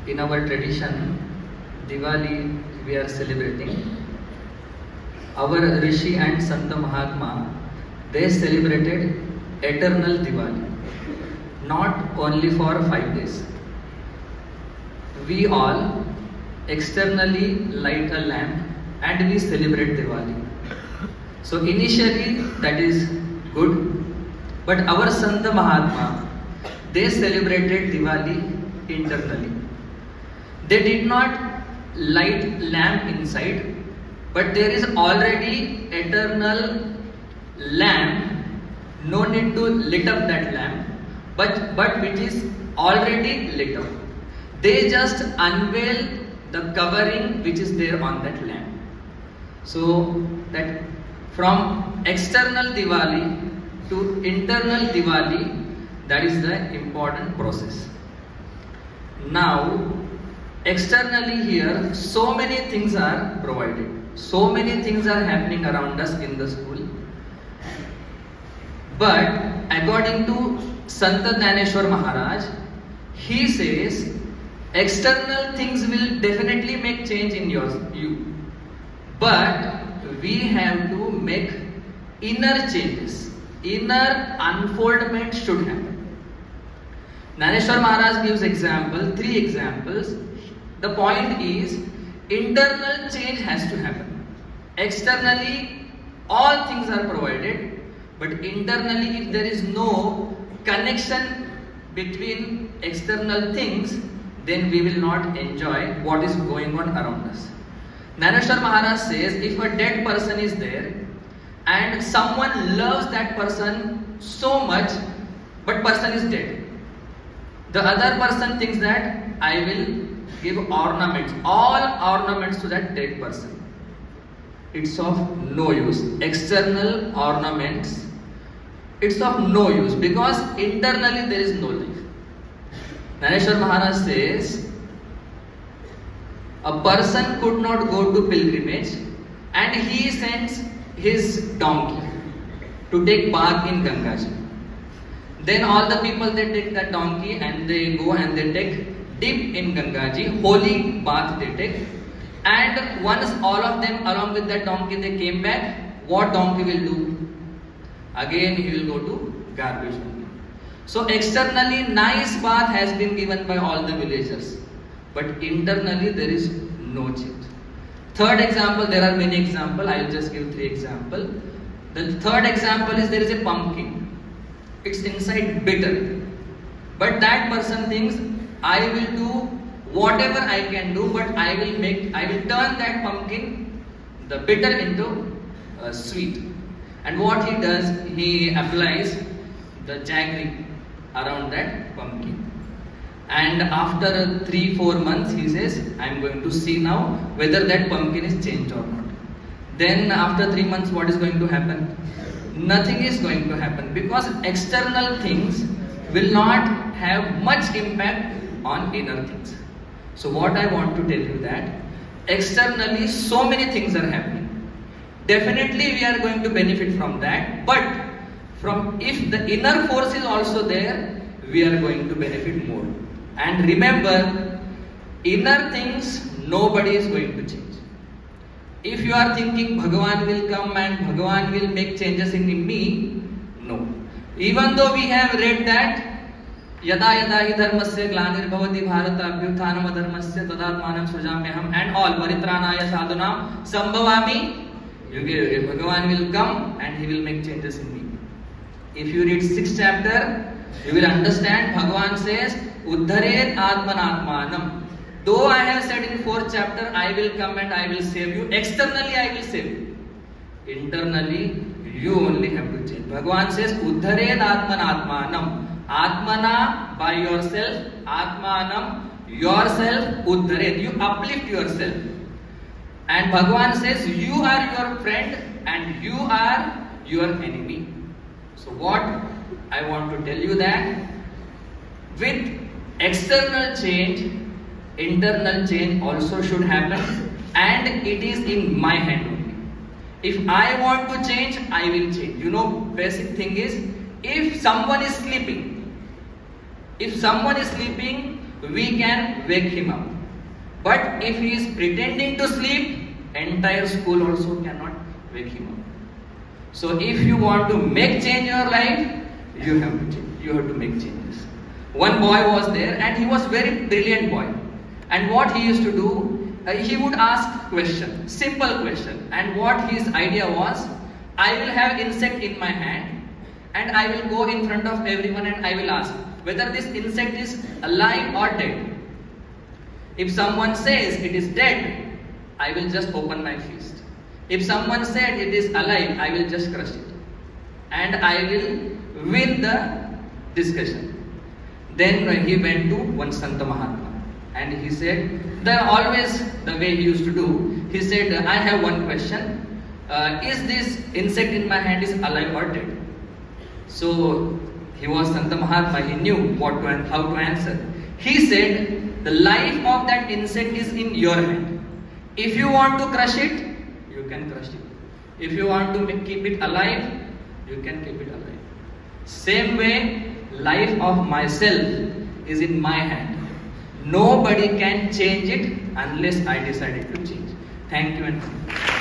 In our tradition, Diwali we are celebrating. Our Rishi and Santa Mahatma, they celebrated eternal Diwali, not only for 5 days. We all externally light a lamp and we celebrate Diwali. So initially that is good, but our Santa Mahatma, they celebrated Diwali internally. They did not light lamp inside, but there is already eternal lamp. No need to lit up that lamp, but which is already lit up. They just unveil the covering which is there on that lamp. So that from external Diwali to internal Diwali, that is the important process. Now, externally here, so many things are provided. So many things are happening around us in the school. But according to Santa Dhaneshwar Maharaj, he says, external things will definitely make change in you. But we have to make inner changes. Inner unfoldment should happen. Dhaneshwar Maharaj gives example, 3 examples. The point is, internal change has to happen. Externally, all things are provided, but internally, if there is no connection between external things, then we will not enjoy what is going on around us. Dhaneshwar Maharaj says, if a dead person is there and someone loves that person so much, but person is dead, the other person thinks that I will give ornaments, all ornaments to that dead person. It's of no use. External ornaments, it's of no use because internally there is no life. Dhaneshwar Maharaj says, a person could not go to pilgrimage and he sends his donkey to take bath in Gangaji. Then all the people, they take that donkey and they go and they take dip in Gangaji, holy bath they take. And once all of them along with that donkey they came back, what donkey will do? Again he will go to garbage. So externally nice bath has been given by all the villagers, but internally there is no change. Third example, there are many examples, I will just give 3 examples. The third example is there is a pumpkin. It's inside bitter, but that person thinks I will do whatever I can do, but I will turn that pumpkin, the bitter, into sweet. And what he does, he applies the jaggery around that pumpkin. And after 3-4 months, he says, I am going to see now whether that pumpkin is changed or not. Then after 3 months, what is going to happen? Nothing is going to happen because external things will not have much impact on inner things. So what I want to tell you that externally so many things are happening. Definitely we are going to benefit from that, but if the inner force is also there, we are going to benefit more. And remember, inner things nobody is going to change. If you are thinking Bhagavan will come and Bhagavan will make changes in me, no. Even though we have read that Yada yada hi dharmasya glanirvavati bharata abhyuthanam adharmasya tadatmanam sujamyaham and all paritranaya sadhunam sambhavami yuge yuge, Bhagavan will come and he will make changes in me. If you read 6th chapter, you will understand Bhagavan says uddharet atmanatmanam. Though I have said in 4th chapter, I will come and I will save you. Externally, I will save you. Internally, you only have to change. Bhagavan says, Uddharet Atmanatmanam. Atmana, by yourself. Atmanam, yourself. Uddharet, you uplift yourself. And Bhagavan says, you are your friend and you are your enemy. So what I want to tell you that with external change, internal change also should happen, and it is in my hand only. If I want to change, I will change. You know, basic thing is, if someone is sleeping, we can wake him up. But if he is pretending to sleep, entire school also cannot wake him up. So if you want to make change in your life, you have to change. You have to make changes. One boy was there and he was very brilliant boy. And what he used to do, he would ask question, simple question. And what his idea was, I will have insect in my hand and I will go in front of everyone and I will ask whether this insect is alive or dead. If someone says it is dead, I will just open my fist. If someone said it is alive, I will just crush it. And I will win the discussion. Then he went to one Santa Mahatma and he said, always the way he used to do, he said, I have one question. Is this insect in my hand is alive or dead? So he was Santa Mahatma, he knew how to answer. He said, the life of that insect is in your hand. If you want to crush it, you can crush it. If you want to keep it alive, you can keep it alive. Same way, life of myself is in my hand. Nobody can change it unless I decided to change. Thank you and